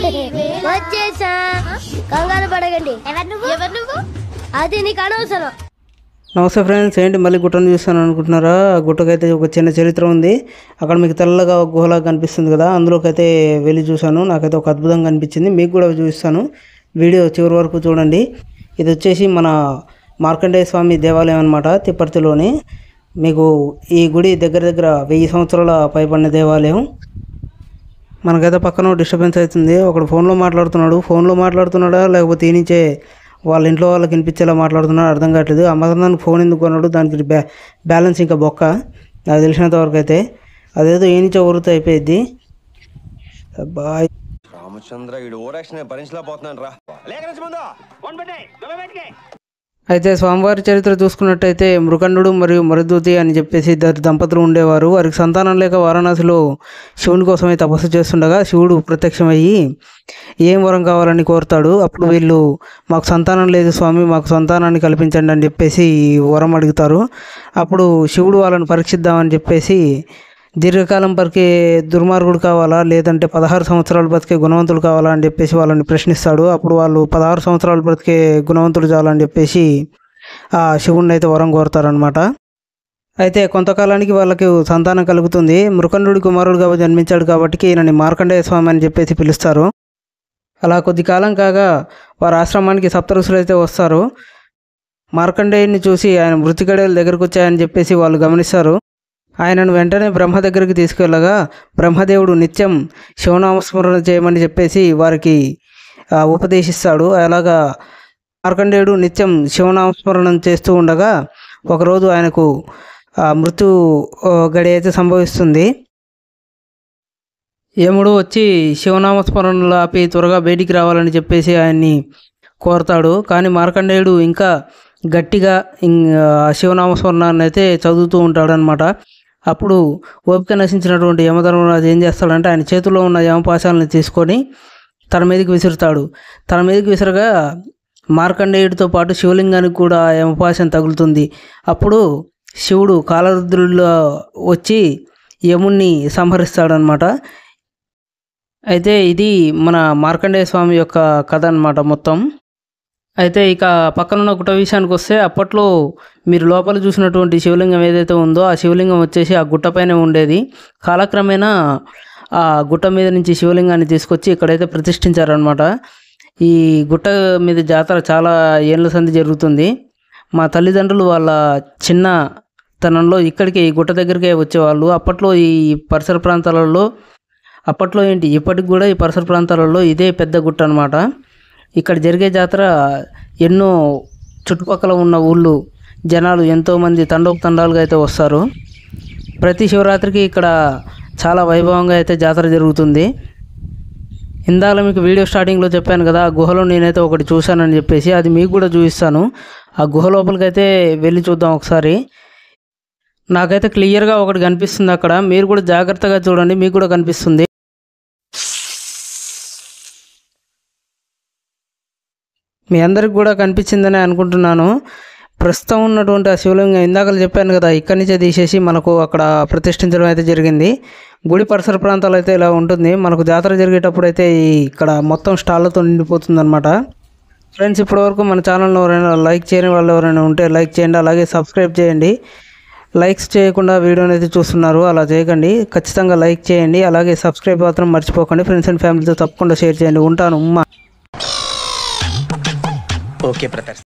వచ్చేసా కంగారు పడకండి. ఎవరు నువ్వు? అది నీకు అనవసరం. నమస్తే ఫ్రెండ్స్, ఏంటి మళ్ళీ గుట్టను చూస్తాను అనుకుంటున్నారా? గుట్టకైతే ఒక చిన్న చరిత్ర ఉంది. అక్కడ మీకు తెల్లగా గుహలాగా కనిపిస్తుంది కదా, అందులోకి అయితే వెళ్ళి చూశాను. నాకైతే ఒక అద్భుతంగా అనిపించింది. మీకు కూడా చూపిస్తాను, వీడియో చివరి వరకు చూడండి. ఇది వచ్చేసి మన మార్కండేయ స్వామి దేవాలయం అనమాట, తిప్పర్తిలోని. మీకు ఈ గుడి దగ్గర దగ్గర 1000 సంవత్సరాల పైబడిన దేవాలయం. మనకైతే పక్కన డిస్టర్బెన్స్ అవుతుంది. ఒకడు ఫోన్లో మాట్లాడుతున్నాడా లేకపోతే ఈ నుంచే వాళ్ళ ఇంట్లో వాళ్ళకి వినిపించేలా మాట్లాడుతున్నాడు అర్థం కావట్లేదు. అమ్మదానికి ఫోన్ ఎందుకు కొన్నాడు, దానికి బ్యాలెన్స్ ఇంకా బొక్క, నాకు తెలిసినంత వరకు అయితే. అదేదో ఈ నుంచే ఊరితో అయిపోయింది. బాయ్ రామచంద్ర భరించలేకపోతున్నాను రా. అయితే స్వామివారి చరిత్ర చూసుకున్నట్టయితే మృకండు మరియు మరుదూతి అని చెప్పేసి ఇద్దరు దంపతులు ఉండేవారు. వారికి సంతానం లేక వారణాసిలో శివుని కోసమే తపస్సు చేస్తుండగా శివుడు ప్రత్యక్షమయ్యి ఏం వరం కావాలని కోరుతాడు. అప్పుడు వీళ్ళు మాకు సంతానం లేదు స్వామి, మాకు సంతానాన్ని కల్పించండి అని చెప్పేసి వరం అడుగుతారు. అప్పుడు శివుడు వాళ్ళని పరీక్షిద్దామని చెప్పేసి దీర్ఘకాలం బతికే దుర్మార్గుడు కావాలా లేదంటే 16 సంవత్సరాలు బతికే గుణవంతుడు కావాలా అని చెప్పేసి వాళ్ళని ప్రశ్నిస్తాడు. అప్పుడు వాళ్ళు 16 సంవత్సరాలు బ్రతికే గుణవంతుడు చాలని చెప్పేసి ఆ శివుడిని అయితే వరం కోరుతారనమాట. అయితే కొంతకాలానికి వాళ్ళకి సంతానం కలుగుతుంది. మృకండుడి కుమారుడుగా జన్మించాడు కాబట్టి ఈయనని మార్కండేయ స్వామి అని చెప్పేసి పిలుస్తారు. అలా కొద్ది కాలం కాగా వారి ఆశ్రమానికి సప్తఋషులు అయితే వస్తారు. మార్కండేయుని చూసి ఆయన మృతిగడేల దగ్గరకు వచ్చాయని చెప్పేసి వాళ్ళు గమనిస్తారు. ఆయనను వెంటనే బ్రహ్మ దగ్గరికి తీసుకెళ్ళగా బ్రహ్మదేవుడు నిత్యం శివనామస్మరణ చేయమని చెప్పేసి వారికి ఉపదేశిస్తాడు. అలాగా మార్కండేయుడు నిత్యం శివనామస్మరణం చేస్తూ ఉండగా ఒకరోజు ఆయనకు మృత్యు గడి అయితే సంభవిస్తుంది. యముడు వచ్చి శివనామస్మరణలు ఆపి త్వరగా బయటికి రావాలని చెప్పేసి ఆయన్ని కోరతాడు. కానీ మార్కండేయుడు ఇంకా గట్టిగా శివనామస్మరణాన్ని అయితే చదువుతూ ఉంటాడనమాట. అప్పుడు ఓపిక నశించినటువంటి యమధర్మరాజు ఏం చేస్తాడంటే ఆయన చేతిలో ఉన్న యమపాశాలను తీసుకొని తన మీదకి విసురుతాడు. తన మీదకి విసరగా మార్కండేయుడితో పాటు శివలింగానికి కూడా యమపాశం తగులుతుంది. అప్పుడు శివుడు కాలరుద్రుల్లో వచ్చి యముణ్ణి సంహరిస్తాడనమాట. అయితే ఇది మన మార్కండేయ స్వామి యొక్క కథ అనమాట మొత్తం. అయితే ఇక పక్కనున్న గుట్ట విషయానికి వస్తే, అప్పట్లో మీరు లోపల చూసినటువంటి శివలింగం ఏదైతే ఉందో ఆ శివలింగం వచ్చేసి ఆ గుట్టపైనే ఉండేది. కాలక్రమేణా ఆ గుట్ట మీద నుంచి శివలింగాన్ని తీసుకొచ్చి ఇక్కడైతే ప్రతిష్ఠించారనమాట. ఈ గుట్ట మీద జాతర చాలా ఏళ్ళ సంధి జరుగుతుంది. మా తల్లిదండ్రులు వాళ్ళ చిన్నతనంలో ఇక్కడికి ఈ గుట్ట దగ్గరికే వచ్చేవాళ్ళు. అప్పట్లో ఈ పరిసర ప్రాంతాలలో ఇప్పటికి కూడా ఈ పరిసర ప్రాంతాలలో ఇదే పెద్ద గుట్ట అనమాట. ఇక్కడ జరిగే జాతర ఎన్నో చుట్టుపక్కల ఉన్న ఊళ్ళు జనాలు ఎంతోమంది తండోపతండాలుగా అయితే వస్తారు. ప్రతి శివరాత్రికి ఇక్కడ చాలా వైభవంగా అయితే జాతర జరుగుతుంది. ఇందాక మీకు వీడియో స్టార్టింగ్లో చెప్పాను కదా, ఆ గుహలో నేనైతే ఒకటి చూశానని చెప్పేసి, అది మీకు కూడా చూపిస్తాను. ఆ గుహ లోపలికైతే వెళ్ళి చూద్దాం ఒకసారి. నాకైతే క్లియర్గా ఒకటి కనిపిస్తుంది అక్కడ, మీరు కూడా జాగ్రత్తగా చూడండి, మీకు కూడా కనిపిస్తుంది. మీ అందరికి కూడా కనిపించిందని అనుకుంటున్నాను. ప్రస్తుతం ఉన్నటువంటి ఆ శివలింగం ఇందాక చెప్పాను కదా, ఇక్కడి నుంచే తీసేసి మనకు అక్కడ ప్రతిష్ఠించడం అయితే జరిగింది. గుడి పరిసర ప్రాంతాలు అయితే ఇలా ఉంటుంది. మనకు జాతర జరిగేటప్పుడు అయితే ఇక్కడ మొత్తం స్టాళ్ళతో నిండిపోతుంది అనమాట. ఫ్రెండ్స్, ఇప్పటివరకు మన ఛానల్ని ఎవరైనా లైక్ చేయని వాళ్ళు ఎవరైనా ఉంటే లైక్ చేయండి, అలాగే సబ్స్క్రైబ్ చేయండి. లైక్స్ చేయకుండా వీడియోని అయితే చూస్తున్నారు, అలా చేయకండి. ఖచ్చితంగా లైక్ చేయండి, అలాగే సబ్స్క్రైబ్ మాత్రం మర్చిపోకండి. ఫ్రెండ్స్ అండ్ ఫ్యామిలీతో తప్పకుండా షేర్ చేయండి. ఉంటాను. Okay brother.